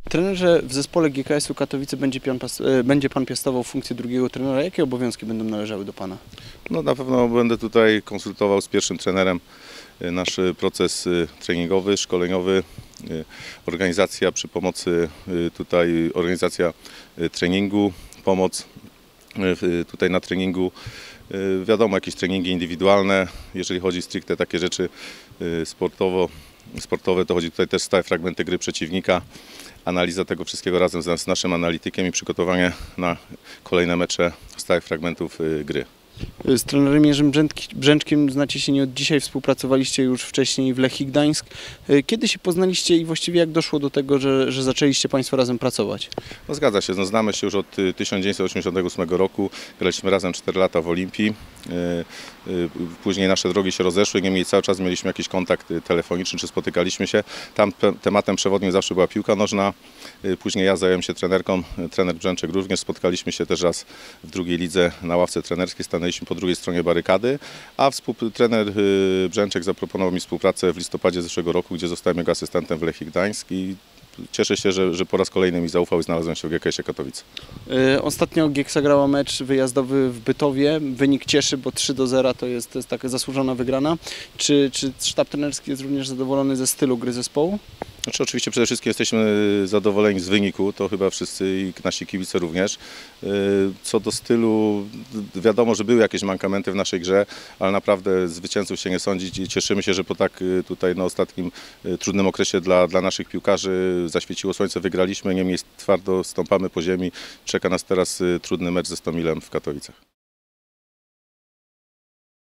Trenerze, w zespole GKS-u Katowice będzie Pan piastował funkcję drugiego trenera. Jakie obowiązki będą należały do Pana? No, na pewno będę tutaj konsultował z pierwszym trenerem nasz proces treningowy, szkoleniowy, organizacja przy pomocy organizacja treningu, pomoc tutaj na treningu. Wiadomo, jakieś treningi indywidualne, jeżeli chodzi stricte takie rzeczy sportowe, to chodzi tutaj też stałe fragmenty gry przeciwnika, analiza tego wszystkiego razem z naszym analitykiem i przygotowanie na kolejne mecze stałych fragmentów gry. Z trenerem Jerzym Brzęczkiem znacie się nie od dzisiaj, współpracowaliście już wcześniej w Lechii Gdańsk. Kiedy się poznaliście i właściwie jak doszło do tego, że zaczęliście Państwo razem pracować? No, zgadza się, znamy się już od 1988 roku, graliśmy razem 4 lata w Olimpii. Później nasze drogi się rozeszły, niemniej cały czas mieliśmy jakiś kontakt telefoniczny, czy spotykaliśmy się. Tam tematem przewodnim zawsze była piłka nożna. Później ja zająłem się trenerką, trener Brzęczek również. Spotkaliśmy się też raz w drugiej lidze na ławce trenerskiej, stanęliśmy po drugiej stronie barykady, a trener Brzęczek zaproponował mi współpracę w listopadzie zeszłego roku, gdzie zostałem jego asystentem w Lechii Gdańsk i cieszę się, że po raz kolejny mi zaufał i znalazłem się w GKS-ie Katowice. Ostatnio Gieksa grała mecz wyjazdowy w Bytowie. Wynik cieszy, bo 3-0 to jest taka zasłużona wygrana. Czy sztab trenerski jest również zadowolony ze stylu gry zespołu? Znaczy, oczywiście przede wszystkim jesteśmy zadowoleni z wyniku, to chyba wszyscy i nasi kibice również. Co do stylu, wiadomo, że były jakieś mankamenty w naszej grze, ale naprawdę zwycięzców się nie sądzić i cieszymy się, że po tak tutaj ostatnim trudnym okresie dla naszych piłkarzy zaświeciło słońce, wygraliśmy, niemniej twardo stąpamy po ziemi. Czeka nas teraz trudny mecz ze Stomilem w Katowicach.